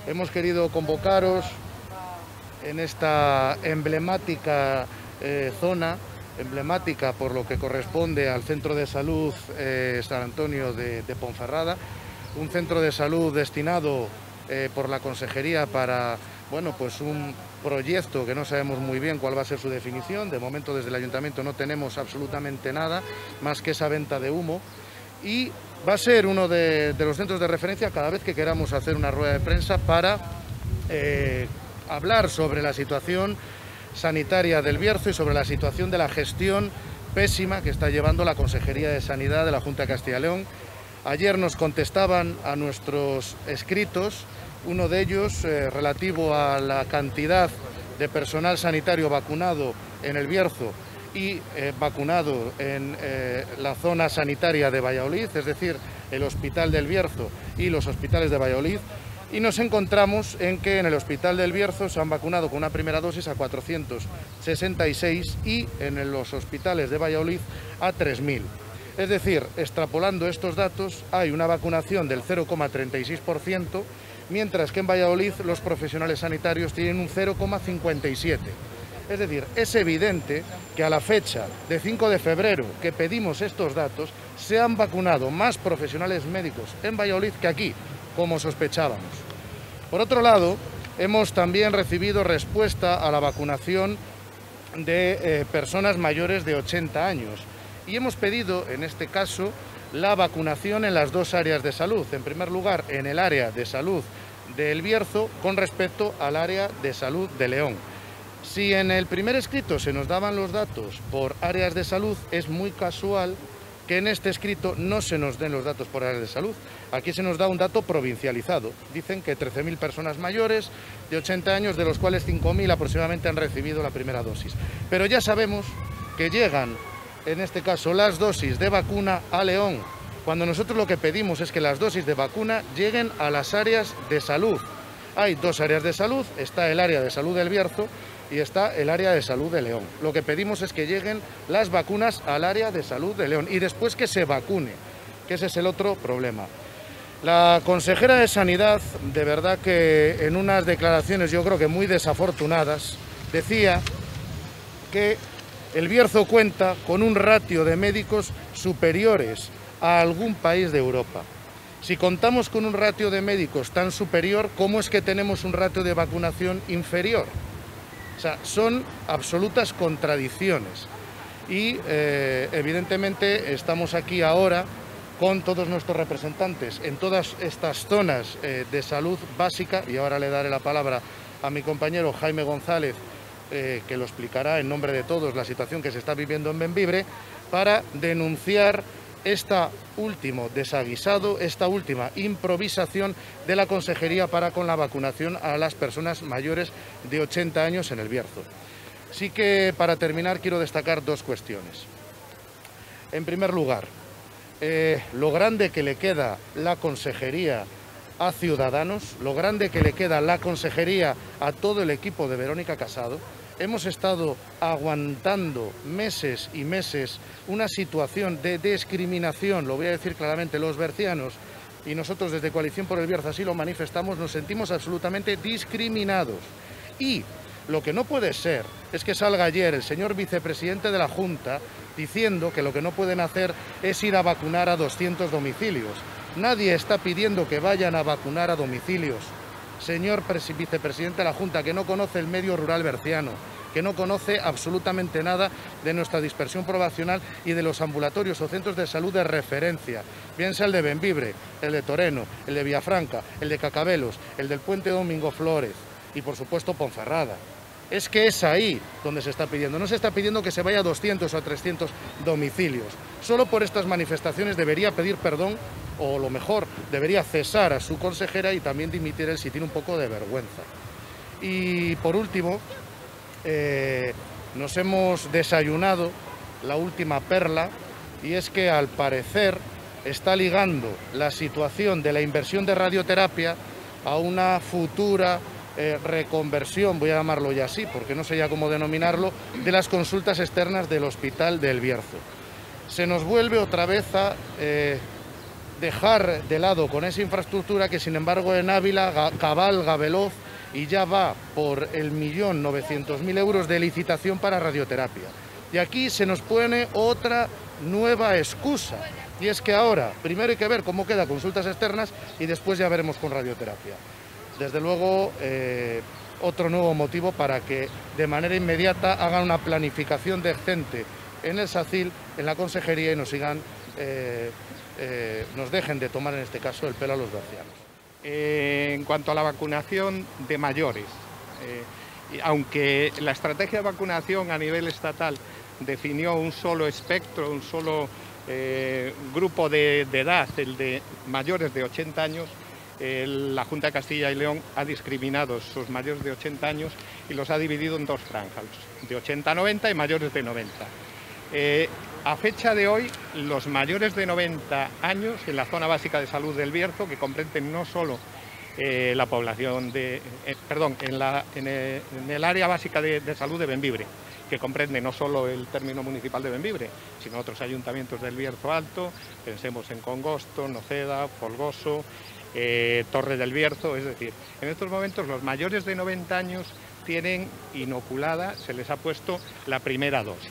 Hemos querido convocaros en esta emblemática zona, emblemática por lo que corresponde al Centro de Salud San Antonio de Ponferrada, un centro de salud destinado por la Consejería para, bueno, pues un proyecto que no sabemos muy bien cuál va a ser su definición. De momento desde el Ayuntamiento no tenemos absolutamente nada más que esa venta de humo, y va a ser uno de los centros de referencia cada vez que queramos hacer una rueda de prensa para hablar sobre la situación sanitaria del Bierzo y sobre la situación de la gestión pésima que está llevando la Consejería de Sanidad de la Junta de Castilla y León. Ayer nos contestaban a nuestros escritos, uno de ellos relativo a la cantidad de personal sanitario vacunado en el Bierzo y vacunado en la zona sanitaria de Valladolid, es decir, el Hospital del Bierzo y los hospitales de Valladolid, y nos encontramos en que en el Hospital del Bierzo se han vacunado con una primera dosis a 466 y en los hospitales de Valladolid a 3.000. Es decir, extrapolando estos datos, hay una vacunación del 0,36%, mientras que en Valladolid los profesionales sanitarios tienen un 0,57%. Es decir, es evidente que a la fecha de 5 de febrero que pedimos estos datos, se han vacunado más profesionales médicos en Valladolid que aquí, como sospechábamos. Por otro lado, hemos también recibido respuesta a la vacunación de personas mayores de 80 años y hemos pedido, en este caso, la vacunación en las dos áreas de salud. En primer lugar, en el área de salud del Bierzo con respecto al área de salud de León. Si en el primer escrito se nos daban los datos por áreas de salud, es muy casual que en este escrito no se nos den los datos por áreas de salud. Aquí se nos da un dato provincializado. Dicen que 13.000 personas mayores de 80 años, de los cuales 5.000 aproximadamente han recibido la primera dosis. Pero ya sabemos que llegan, en este caso, las dosis de vacuna a León, cuando nosotros lo que pedimos es que las dosis de vacuna lleguen a las áreas de salud. Hay dos áreas de salud, está el área de salud del Bierzo y está el área de salud de León. Lo que pedimos es que lleguen las vacunas al área de salud de León y después que se vacune, que ese es el otro problema. La consejera de Sanidad, de verdad que en unas declaraciones yo creo que muy desafortunadas, decía que el Bierzo cuenta con un ratio de médicos superiores a algún país de Europa. Si contamos con un ratio de médicos tan superior, ¿cómo es que tenemos un ratio de vacunación inferior? O sea, son absolutas contradicciones y evidentemente estamos aquí ahora con todos nuestros representantes en todas estas zonas de salud básica, y ahora le daré la palabra a mi compañero Jaime González, que lo explicará en nombre de todos la situación que se está viviendo en Bembibre, para denunciar este último desaguisado, esta última improvisación de la Consejería para con la vacunación a las personas mayores de 80 años en el Bierzo. Sí que para terminar quiero destacar dos cuestiones. En primer lugar, lo grande que le queda la Consejería a Ciudadanos, lo grande que le queda la Consejería a todo el equipo de Verónica Casado. Hemos estado aguantando meses y meses una situación de discriminación, lo voy a decir claramente, los bercianos, y nosotros desde Coalición por el Bierzo así lo manifestamos, nos sentimos absolutamente discriminados. Y lo que no puede ser es que salga ayer el señor vicepresidente de la Junta diciendo que lo que no pueden hacer es ir a vacunar a 200 domicilios. Nadie está pidiendo que vayan a vacunar a domicilios. Señor vicepresidente de la Junta, que no conoce el medio rural berciano, que no conoce absolutamente nada de nuestra dispersión poblacional y de los ambulatorios o centros de salud de referencia, bien sea el de Bembibre, el de Toreno, el de Villafranca, el de Cacabelos, el del Puente Domingo Flórez y por supuesto Ponferrada. Es que es ahí donde se está pidiendo, no se está pidiendo que se vaya a 200 o a 300 domicilios. Solo por estas manifestaciones debería pedir perdón, o lo mejor, debería cesar a su consejera y también dimitir él si tiene un poco de vergüenza. Y por último, nos hemos desayunado la última perla, y es que al parecer está ligando la situación de la inversión de radioterapia a una futura reconversión, voy a llamarlo ya así, porque no sé ya cómo denominarlo, de las consultas externas del Hospital del Bierzo. Se nos vuelve otra vez a dejar de lado con esa infraestructura que, sin embargo, en Ávila cabalga veloz y ya va por el 1.900.000 euros de licitación para radioterapia. Y aquí se nos pone otra nueva excusa, y es que ahora primero hay que ver cómo queda consultas externas y después ya veremos con radioterapia. Desde luego, otro nuevo motivo para que de manera inmediata hagan una planificación decente en el SACIL, en la consejería, y nos sigan, nos dejen de tomar en este caso el pelo a los bercianos. En cuanto a la vacunación de mayores, aunque la estrategia de vacunación a nivel estatal definió un solo espectro, un solo grupo de edad, el de mayores de 80 años, la Junta de Castilla y León ha discriminado sus mayores de 80 años y los ha dividido en dos franjas, de 80 a 90 y mayores de 90. A fecha de hoy, los mayores de 90 años en la zona básica de salud del Bierzo, que comprenden no solo la población de, en el área básica de salud de Bembibre, que comprende no solo el término municipal de Bembibre, sino otros ayuntamientos del Bierzo Alto, pensemos en Congosto, Noceda, Folgoso, Torre del Bierzo. Es decir, en estos momentos los mayores de 90 años tienen inoculada, se les ha puesto la primera dosis.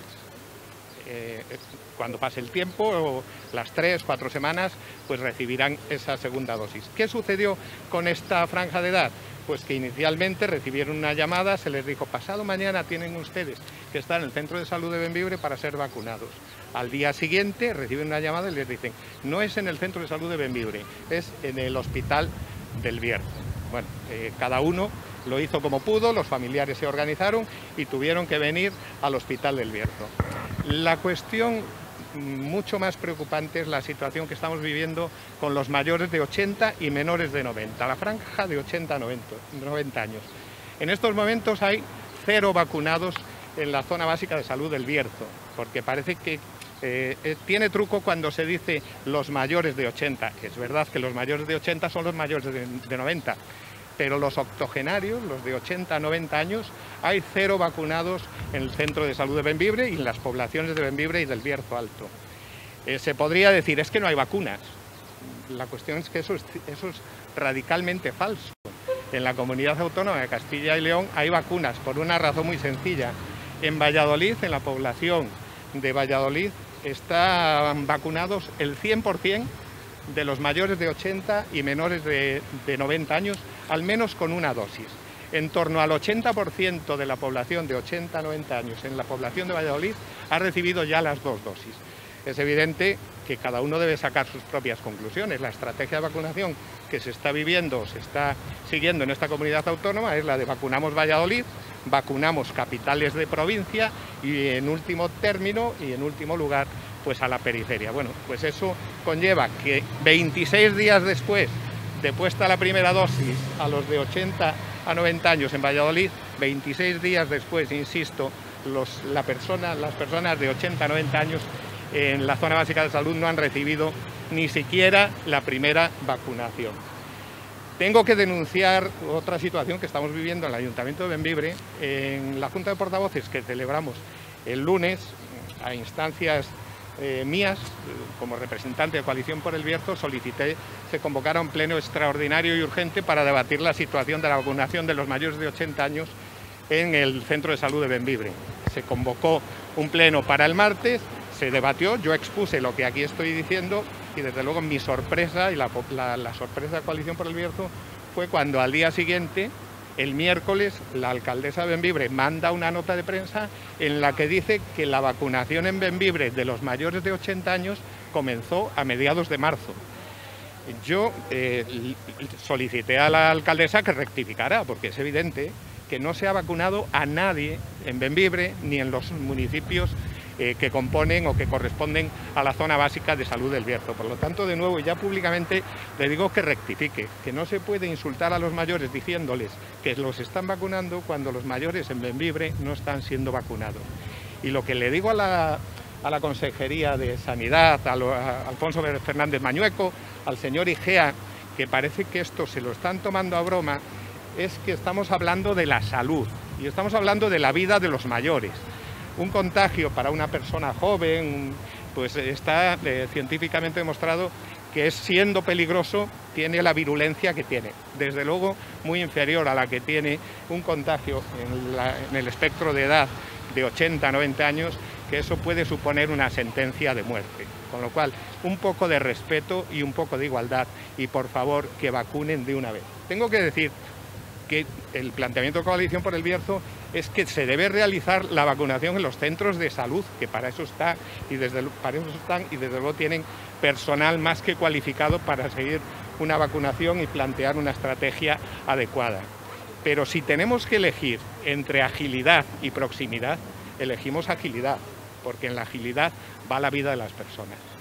Cuando pase el tiempo, las 3 o 4 semanas, pues recibirán esa segunda dosis. ¿Qué sucedió con esta franja de edad? Pues que inicialmente recibieron una llamada, se les dijo: pasado mañana tienen ustedes que estar en el centro de salud de Bembibre para ser vacunados. Al día siguiente reciben una llamada y les dicen: no es en el centro de salud de Bembibre, es en el hospital del Bierzo. Bueno, cada uno lo hizo como pudo, los familiares se organizaron y tuvieron que venir al hospital del Bierzo. La cuestión mucho más preocupante es la situación que estamos viviendo con los mayores de 80 y menores de 90, la franja de 80 a 90 años. En estos momentos hay 0 vacunados en la zona básica de salud del Bierzo, porque parece que tiene truco cuando se dice los mayores de 80. Es verdad que los mayores de 80 son los mayores de 90, pero los octogenarios, los de 80 a 90 años, hay 0 vacunados en el centro de salud de Bembibre y en las poblaciones de Bembibre y del Bierzo Alto. Se podría decir: es que no hay vacunas. La cuestión es que eso es radicalmente falso. En la comunidad autónoma de Castilla y León hay vacunas por una razón muy sencilla. En Valladolid, en la población de Valladolid, están vacunados el 100% de los mayores de 80 y menores de 90 años, al menos con una dosis. En torno al 80% de la población de 80 a 90 años en la población de Valladolid ha recibido ya las 2 dosis. Es evidente que cada uno debe sacar sus propias conclusiones. La estrategia de vacunación que se está viviendo, se está siguiendo en esta comunidad autónoma, es la de vacunamos Valladolid, vacunamos capitales de provincia y, en último término y en último lugar, pues a la periferia. Bueno, pues eso conlleva que 26 días después de puesta la primera dosis a los de 80 a 90 años en Valladolid, 26 días después, insisto, las personas de 80 a 90 años en la zona básica de salud no han recibido ni siquiera la primera vacunación. Tengo que denunciar otra situación que estamos viviendo en el Ayuntamiento de Bembibre. En la Junta de Portavoces que celebramos el lunes, a instancias mías, como representante de Coalición por el Bierzo, solicité se convocara un pleno extraordinario y urgente para debatir la situación de la vacunación de los mayores de 80 años en el centro de salud de Bembibre. Se convocó un pleno para el martes, se debatió, yo expuse lo que aquí estoy diciendo y, desde luego, mi sorpresa y la sorpresa de Coalición por el Bierzo fue cuando al día siguiente, el miércoles, la alcaldesa de Bembibre manda una nota de prensa en la que dice que la vacunación en Bembibre de los mayores de 80 años comenzó a mediados de marzo. Yo solicité a la alcaldesa que rectificara, porque es evidente que no se ha vacunado a nadie en Bembibre ni en los municipios que componen o que corresponden a la zona básica de salud del Bierzo. Por lo tanto, de nuevo, ya públicamente le digo que rectifique, que no se puede insultar a los mayores diciéndoles que los están vacunando cuando los mayores en Bembibre no están siendo vacunados. Y lo que le digo a la Consejería de Sanidad, a Alfonso Fernández Mañueco, al señor Igea, que parece que esto se lo están tomando a broma, es que estamos hablando de la salud y estamos hablando de la vida de los mayores. Un contagio para una persona joven, pues está científicamente demostrado que es, siendo peligroso, tiene la virulencia que tiene. Desde luego muy inferior a la que tiene un contagio en el espectro de edad de 80, 90 años, que eso puede suponer una sentencia de muerte. Con lo cual, un poco de respeto y un poco de igualdad, y por favor que vacunen de una vez. Tengo que decir que el planteamiento de Coalición por el Bierzo es que se debe realizar la vacunación en los centros de salud, que para eso están y desde luego tienen personal más que cualificado para seguir una vacunación y plantear una estrategia adecuada. Pero si tenemos que elegir entre agilidad y proximidad, elegimos agilidad, porque en la agilidad va la vida de las personas.